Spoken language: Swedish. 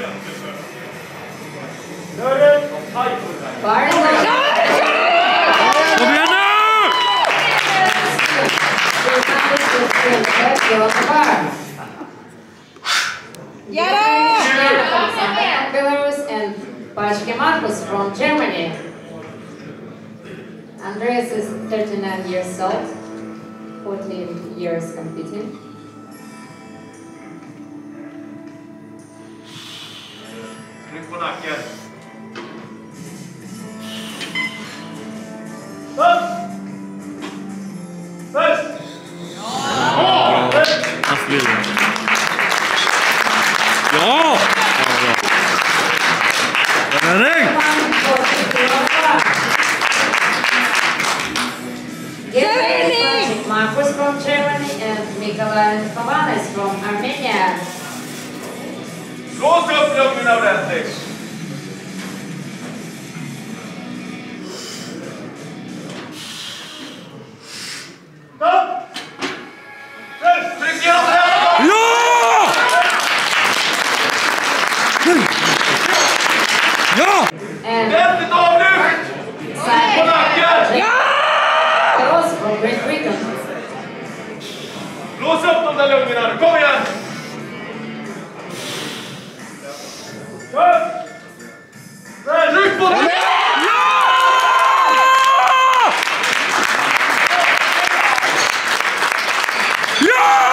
From Germany. Andreas is 39 years old, 14 years competing. Tryck på nacken. Ja! Henning! Marcus from Germany and Nikolai Kavanes from Armenia. Lås upp lugnen ordentligt. Stopp! Tryck igenom det! Ja! Ja! Väldigt avlyft! På nacken! Ja! From Great Britain. Lås upp de där lungorna nu, kom igen! Tryck på nacken! Ja!